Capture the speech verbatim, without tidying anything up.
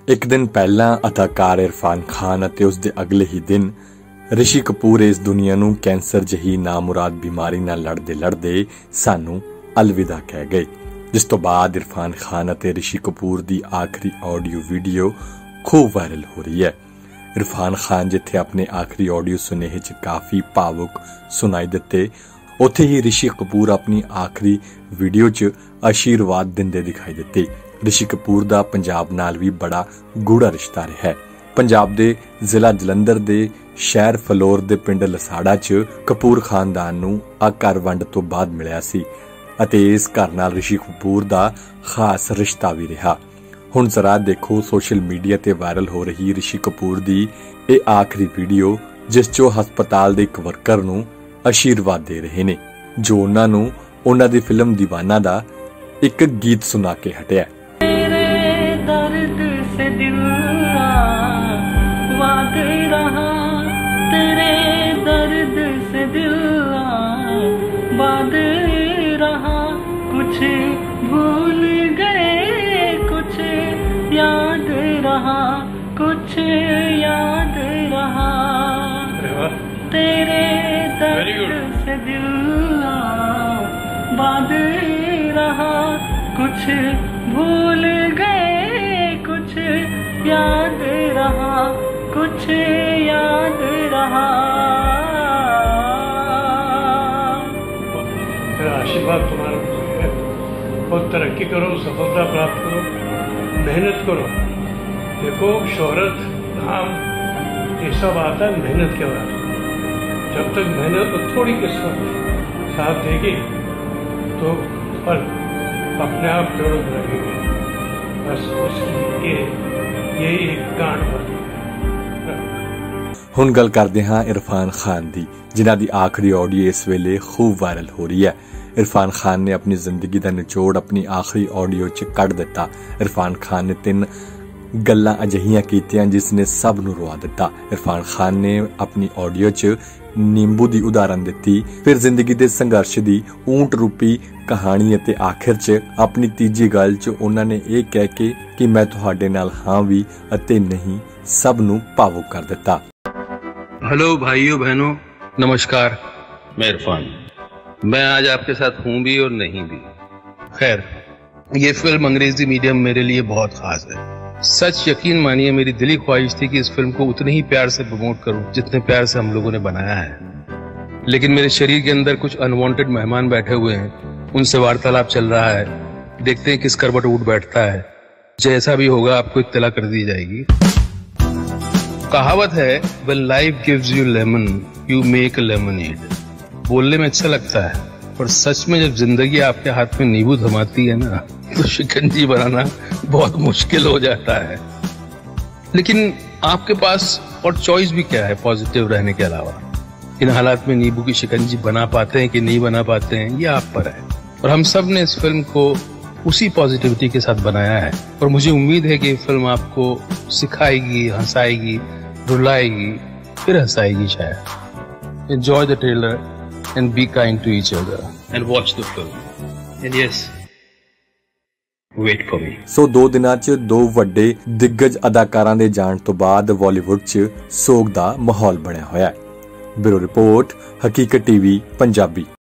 एक दिन पहला अदाकार इरफान खान ਅਤੇ ਉਸ ਦੇ अगले ही दिन ਰਿਸ਼ੀ ਕਪੂਰ इस दुनिया ਨੂੰ कैंसर जही नामुराद बीमारी नाल लड़दे लड़दे सानू अलविदा कह गए। जिस तो बाद इरफान खान ਅਤੇ ਰਿਸ਼ੀ कपूर ਦੀ आखिरी ऑडियो वीडियो खूब वायरल हो रही है। इरफान खान जिथे अपने आखिरी ऑडियो सुनेहे च काफी भावुक सुनाई दिते, उत्थे ही ਰਿਸ਼ੀ कपूर अपनी आखिरी वीडियो च आशीर्वाद दिंदे दिखाई दिते। ਰਿਸ਼ੀ कपूर ਦਾ पंजाब नाल भी बड़ा गूढ़ा रिश्ता रहा है। पंजाब दे जिला जलंधर दे शहर फलोर दे पिंड लसाड़ा च कपूर खानदान नूं आ घर वंड तो बाद मिलिया सी अते इस घर नाल ਰਿਸ਼ੀ कपूर दा खास रिश्ता भी रहा। हुण जरा देखो सोशल मीडिया ते वायरल हो रही ਰਿਸ਼ੀ कपूर दी ये आखिरी वीडियो, जिस चो हस्पताल दे एक वर्कर नूं आशीर्वाद दे रहे ने, जो उन्हां नूं उन्हां दी फिल्म दीवाना दा एक गीत सुना के हटिया। दर्द से दिल वाद रहा, तेरे दर्द से दिल वाद रहा, कुछ भूल गए कुछ याद रहा, कुछ याद रहा, तेरे दर्द से दिल वाद रहा, कुछ भूल गए कुछ याद रहा, कुछ याद रहा। मेरा आशीर्वाद तुम्हारा है, बहुत तरक्की करो, सफलता प्राप्त करो, मेहनत करो। देखो शोहरत नाम ये सब आता है मेहनत के बाद। जब तक मेहनत और थोड़ी किस्मत साथ देगी तो फल अपने आप जरूर लगेगी। बस उसकी ये यही एक गांठ भर। हुण गल करदे हां इरफान खान दी, जिन्हां दी आखिरी ऑडियो इस वेले खूब वायरल हो रही है। इरफान खान ने अपनी जिंदगी का निचोड़ अपनी आखिरी ऑडियो च कढ दिता। इरफान खान ने तीन गल्लां अजिहियां कीतियां जिसने सब नूं रुआ दिता। इरफान खान ने अपनी ऑडियो च नींबू दी उदाहरण दिती, फिर जिंदगी दे संघर्ष दी ऊंट रूपी कहानी अते आखिर च अपनी तीजी गल च उन्हां ने यह कह के कि मैं तुहाडे नाल हां भी अते नहीं सब नूं भावुक कर दिता। हेलो भाइयों बहनों, नमस्कार। मैं इरफान, मैं आज आपके साथ हूं भी और नहीं भी। खैर, ये फिल्म अंग्रेजी मीडियम मेरे लिए बहुत खास है। सच यकीन मानिए मेरी दिली ख्वाहिश थी कि इस फिल्म को उतने ही प्यार से प्रमोट करूं जितने प्यार से हम लोगों ने बनाया है, लेकिन मेरे शरीर के अंदर कुछ अनवांटेड मेहमान बैठे हुए हैं, उनसे वार्तालाप चल रहा है। देखते हैं किस करवट उठ बैठता है। जैसा भी होगा आपको इत्तला कर दी जाएगी। कहावत है, when life gives you lemon, you make a lemonade। बोलने में अच्छा लगता है, पर सच में जब जिंदगी आपके हाथ में नींबू थमाती है ना, तो शिकंजी बनाना बहुत मुश्किल हो जाता है। लेकिन आपके पास और चॉइस भी क्या है पॉजिटिव रहने के अलावा? इन हालात में नींबू की शिकंजी बना पाते हैं कि नहीं बना पाते हैं, ये आप पर है। और हम सब ने इस फिल्म को उसी पॉजिटिविटी के साथ बनाया है, और मुझे उम्मीद है कि ये फिल्म आपको सिखाएगी, हंसाएगी, रुलाएगी, फिर हंसाएगी शायद। Enjoy the trailer and be kind to each other and watch the film, and yes, wait for me। So दो दिनां च दो वड्डे दिग्गज अदाकारां दे जाण तो बाद बॉलीवुड च सोग दा माहौल बणिया होया है। Bureau report, Haqeeqat TV Punjabi.